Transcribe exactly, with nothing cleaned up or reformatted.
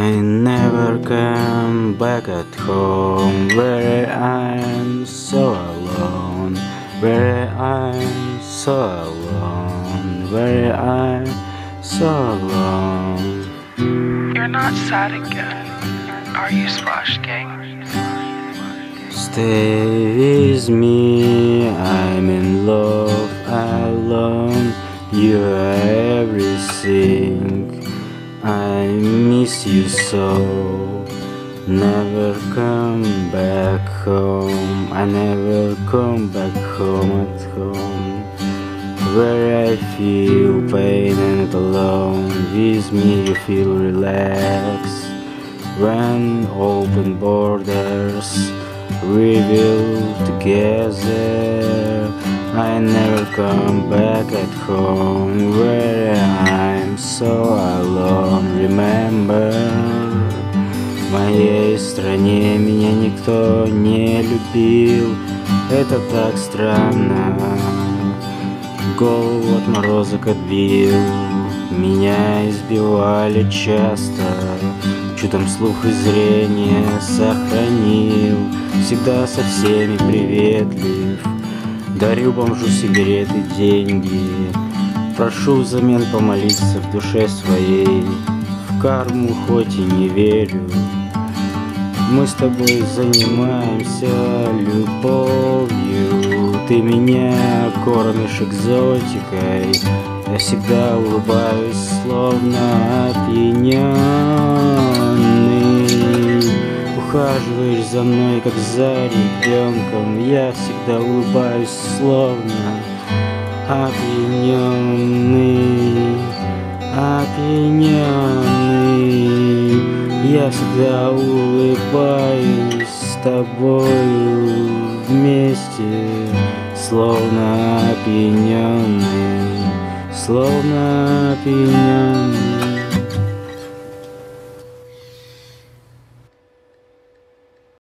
I never come back at home, where I'm so alone, where I'm so alone, where I'm so alone. You're not sad again, are you, Splash Gang? Stay with me, I'm in love alone, you are everything. I miss you so. Never come back home, I never come back home at home, where I feel pain and alone. With me you feel relaxed. When open borders reveal together, I never come back at home, where I'm so alone. Remember, в моей стране меня никто не любил. Это так странно, голову от морозок отбил. Меня избивали часто, чудом слух и зрение сохранил. Всегда со всеми приветлив, дарю бомжу сигареты, деньги. Прошу взамен помолиться в душе своей. В карму хоть и не верю, мы с тобой занимаемся любовью. Ты меня кормишь экзотикой, я всегда улыбаюсь, словно опьянённый. Ухаживаешь за мной, как за ребенком, я всегда улыбаюсь, словно опьянённый, опьянённый. Я всегда улыбаюсь с тобою вместе, словно опьянённый, словно опьянённый.